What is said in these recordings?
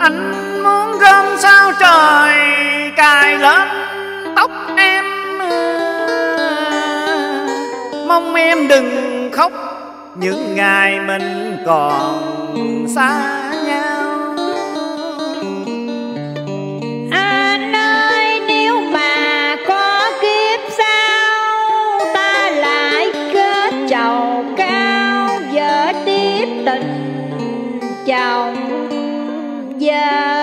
Anh muốn gom sao trời cài lên tóc em, mong em đừng khóc những ngày mình còn xa nhau. Anh ơi, nếu mà có kiếp sau ta lại kết chầu cao, vợ tiếp tình chồng vợ.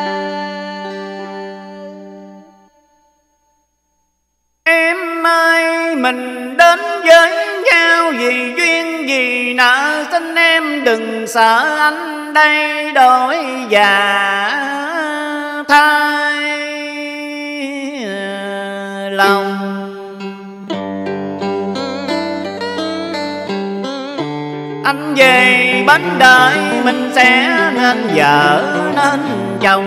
Em ơi, mình đến với nhau vì duyên vì nợ, xin em đừng sợ anh đây đổi già thay lòng. Anh về bến đời mình sẽ nên vợ nên chồng.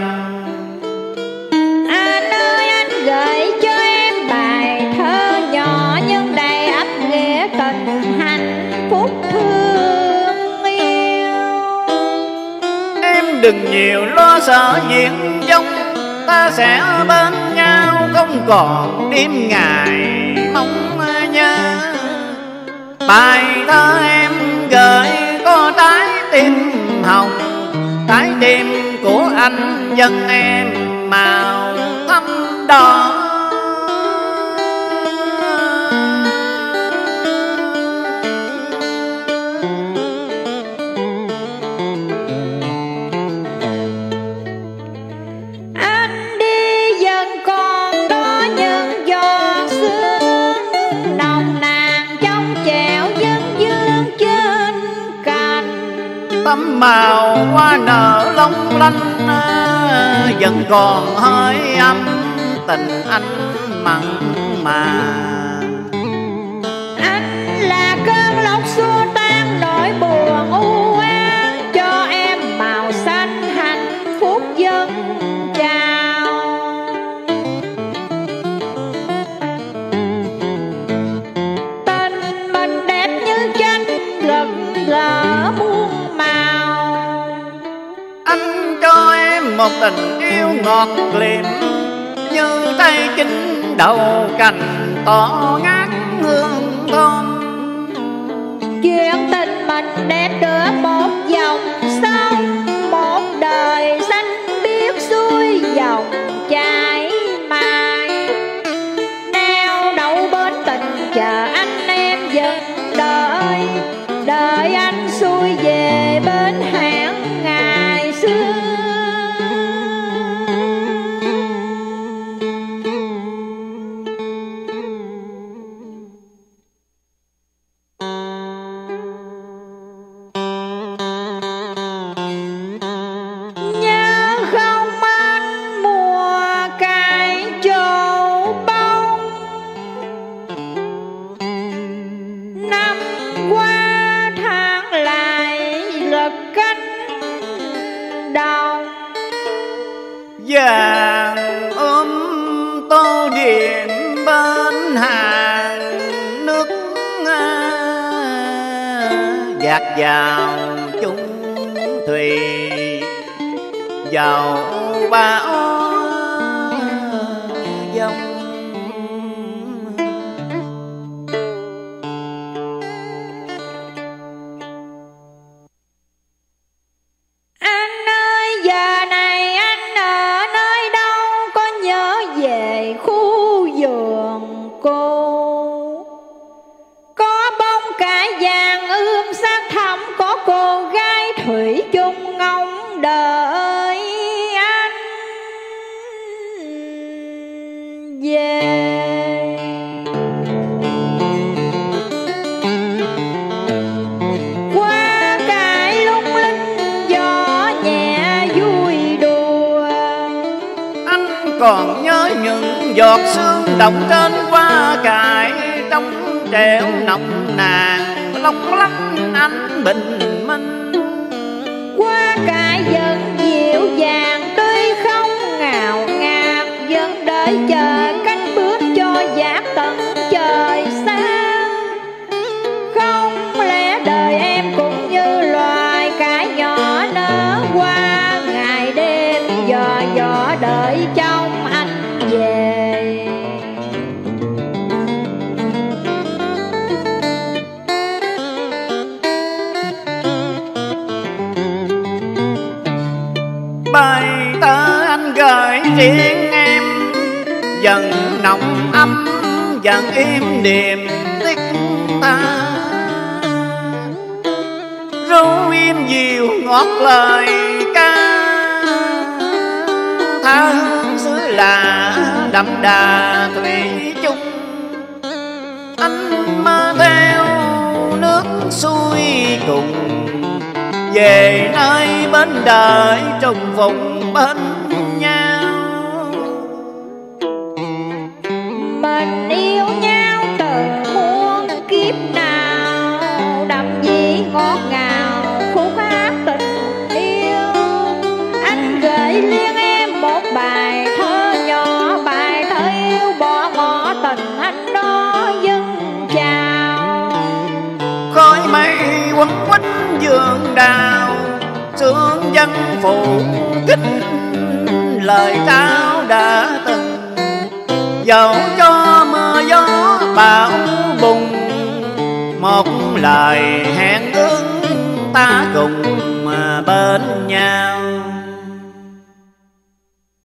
Anh ơi, anh gửi cho em bài thơ nhỏ nhưng đầy ắp nghĩa tình hạnh phúc thương yêu. Em đừng nhiều lo sợ chuyện vong, ta sẽ bên nhau không còn đêm ngày mong nhớ. Bài thơ em gửi có trái tim hồng, trái tim của anh dân em màu thắm đỏ. Anh đi dần còn đó những giọt sương nồng nàn trong trẻo dân dương trên cành. Tấm màu hoa nở long lanh vẫn còn hơi ấm tình anh mặn mà. Anh là cơn lốc xua tan nỗi buồn u ám, cho em màu xanh hạnh phúc dân trào. Tình mình đẹp như tranh rực rỡ muôn màu. Anh cho em một tình yêu ngọt liệm như tay chín đầu cành tỏ ngát hương thơm. Chuyện tình mình đẹp được một dòng sông, một đời xanh biếc xuôi dòng chảy mai. Neo đậu bên tình chờ anh em vẫn đợi, đợi anh xuôi về bên hẹn ngày xưa. Nhớ không anh mùa cày trổ bông, năm qua tháng lại lật cánh đồng. Vàng ôm tô điểm bên hàng nước dạt vào chung thuyền dầu bão dông. Anh ơi, giờ này anh ở nơi đâu, có nhớ về khu vườn cô? Có bông cải vàng ươm sát thẳm, có cô gái thủy chung ngóng đợi anh về. Qua cải lung linh gió nhẹ vui đùa. Anh còn nhớ những giọt sương động trên hoa cải, trong trẻo nồng nàn long lanh ánh bình minh. Qua cải vẫn dịu dàng tươi không ngào ngạt, vẫn đợi chờ cánh bước cho dạt tận trời xa. Không lẽ đời em cũng như loài cải nhỏ nở qua ngày đêm dần nồng ấm dần im đềm tích ta. Ru im dịu ngọt lời ca, tha hương xứ lạ đậm đà thủy chung. Anh mơ theo nước xuôi cùng, về nơi bên đời trùng vùng bên nhau. Mình yêu nhau từ muôn kiếp nào, đậm vị ngọt ngào khúc hát tình yêu. Anh gửi riêng em một bài thơ nhỏ, bài thơ yêu bỏ ngỏ tình anh đó dâng chào. Khói mây quấn quýt vườn đào, sương dân phụ kính lời trao đã từng. Dẫu cho mưa gió bão bùng, một lời hẹn ước ta cùng bên nhau.